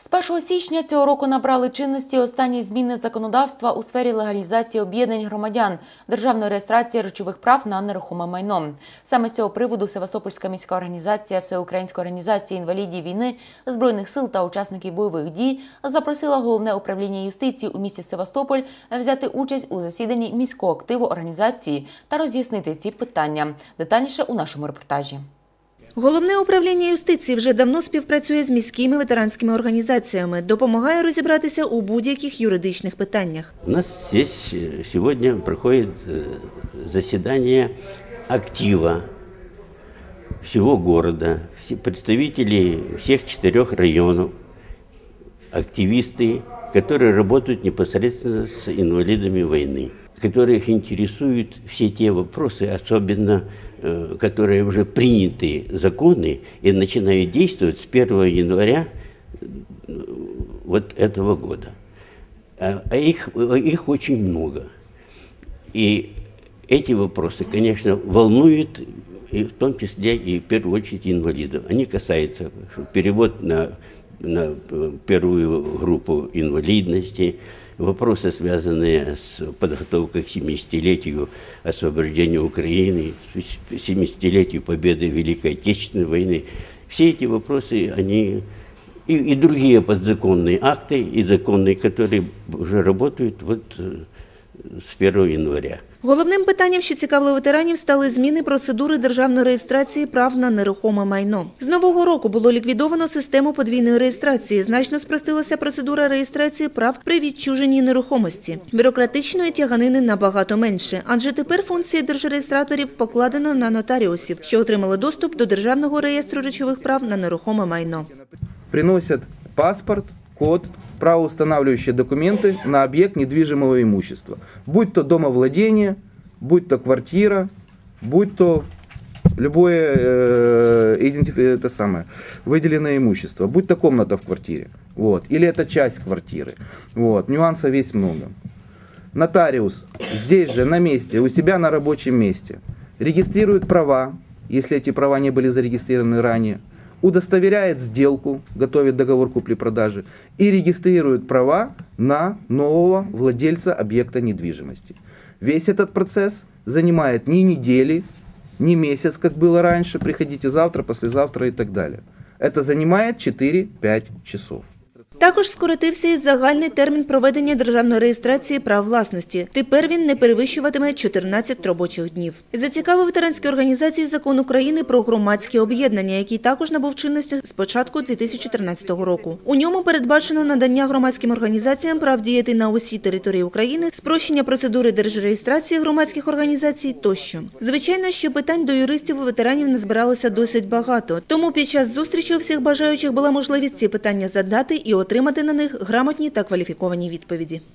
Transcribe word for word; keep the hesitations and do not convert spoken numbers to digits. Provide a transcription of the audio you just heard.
З першого січня цього року набрали чинності останні зміни законодавства у сфері легалізації об'єднань громадян, державної реєстрації речових прав на нерухоме майно. Саме з цього приводу Севастопольська міська організація Всеукраїнської організації інвалідів війни, Збройних сил та учасників бойових дій запросила Головне управління юстиції у місті Севастополь взяти участь у засіданні міського активу організації та роз'яснити ці питання. Детальніше у нашому репортажі. Головне управління юстиції вже давно співпрацює з міськими ветеранськими організаціями, допомагає розібратися у будь-яких юридичних питаннях. У нас здесь сегодня проходит заседание актива всего города, представители всех четырех районов, активисты, которые работают непосредственно с инвалидами войны, которых интересуют все те вопросы, особенно которые уже приняты законы и начинают действовать с первого января вот этого года. А их, их очень много. И эти вопросы, конечно, волнуют, и в том числе и в первую очередь инвалидов. Они касаются перевод на, на первую группу инвалидности, вопросы, связанные с подготовкой к семидесятилетию освобождения Украины, семидесятилетию победы в Великой Отечественной войны. Все эти вопросы, они и, и другие подзаконные акты, и законные, которые уже работают вот з першого января. Головним питанням, що цікавило ветеранів, стали зміни процедури державної реєстрації прав на нерухоме майно. З нового року було ліквідовано систему подвійної реєстрації. Значно спростилася процедура реєстрації прав при відчуженні нерухомості. Бюрократичної тяганини набагато менше, адже тепер функції держреєстраторів покладено на нотаріусів, що отримали доступ до Державного реєстру речових прав на нерухоме майно. Приносять паспорт, код, правоустанавливающие документы на объект недвижимого имущества. Будь то домовладение, будь то квартира, будь то любое э, идентиф... это самое, выделенное имущество, будь то комната в квартире, вот, или это часть квартиры. Вот, нюансов весь много. Нотариус здесь же, на месте, у себя на рабочем месте, регистрирует права, если эти права не были зарегистрированы ранее, удостоверяет сделку, готовит договор купли-продажи и регистрирует права на нового владельца объекта недвижимости. Весь этот процесс занимает не недели, не месяц, как было раньше, приходите завтра, послезавтра и так далее. Это занимает четыре-пять часов. Також скоротився і загальний термін проведення державної реєстрації прав власності. Тепер він не перевищуватиме чотирнадцять робочих днів. Зацікавив ветеранські організації Закон України про громадські об'єднання, який також набув чинності з початку дві тисячі тринадцятого року. У ньому передбачено надання громадським організаціям прав діяти на усій території України, спрощення процедури держреєстрації громадських організацій тощо. Звичайно, що питань до юристів у ветеранів не збиралося досить багато. Тому під час зустрічі у всіх бажаючих була можливість ці питання задати і отримати на них грамотні та кваліфіковані відповіді.